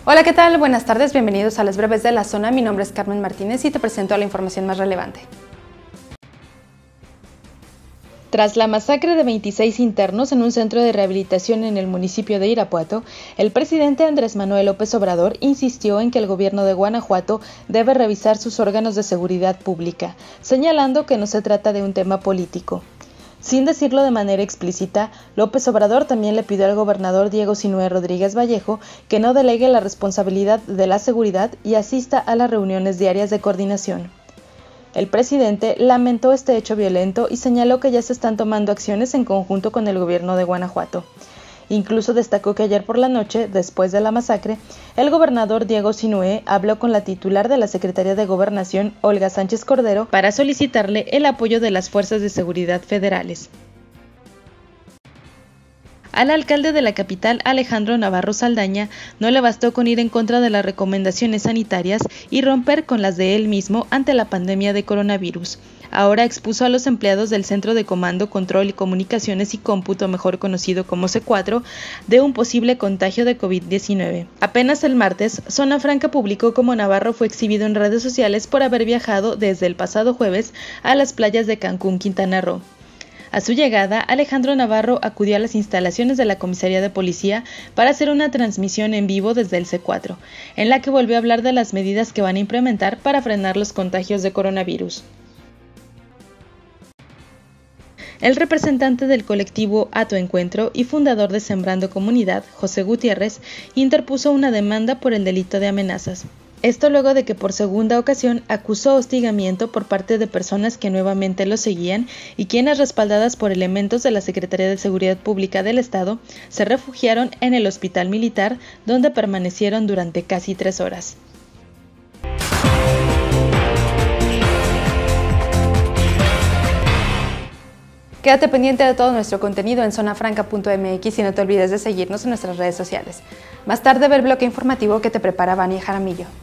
Hola, ¿qué tal? Buenas tardes, bienvenidos a las breves de la zona. Mi nombre es Carmen Martínez y te presento la información más relevante. Tras la masacre de 26 internos en un centro de rehabilitación en el municipio de Irapuato, el presidente Andrés Manuel López Obrador insistió en que el gobierno de Guanajuato debe revisar sus órganos de seguridad pública, señalando que no se trata de un tema político. Sin decirlo de manera explícita, López Obrador también le pidió al gobernador Diego Sinúe Rodríguez Vallejo que no delegue la responsabilidad de la seguridad y asista a las reuniones diarias de coordinación. El presidente lamentó este hecho violento y señaló que ya se están tomando acciones en conjunto con el gobierno de Guanajuato. Incluso destacó que ayer por la noche, después de la masacre, el gobernador Diego Sinúe habló con la titular de la Secretaría de Gobernación, Olga Sánchez Cordero, para solicitarle el apoyo de las fuerzas de seguridad federales. Al alcalde de la capital, Alejandro Navarro Saldaña, no le bastó con ir en contra de las recomendaciones sanitarias y romper con las de él mismo ante la pandemia de coronavirus. Ahora expuso a los empleados del Centro de Comando, Control y Comunicaciones y Cómputo, mejor conocido como C4, de un posible contagio de COVID-19. Apenas el martes, Zona Franca publicó cómo Navarro fue exhibido en redes sociales por haber viajado desde el pasado jueves a las playas de Cancún, Quintana Roo. A su llegada, Alejandro Navarro acudió a las instalaciones de la comisaría de policía para hacer una transmisión en vivo desde el C4, en la que volvió a hablar de las medidas que van a implementar para frenar los contagios de coronavirus. El representante del colectivo A Tu Encuentro y fundador de Sembrando Comunidad, José Gutiérrez, interpuso una demanda por el delito de amenazas. Esto luego de que por segunda ocasión acusó hostigamiento por parte de personas que nuevamente lo seguían y quienes, respaldadas por elementos de la Secretaría de Seguridad Pública del Estado, se refugiaron en el hospital militar, donde permanecieron durante casi 3 horas. Quédate pendiente de todo nuestro contenido en zonafranca.mx y no te olvides de seguirnos en nuestras redes sociales. Más tarde ve el bloque informativo que te prepara Vania Jaramillo.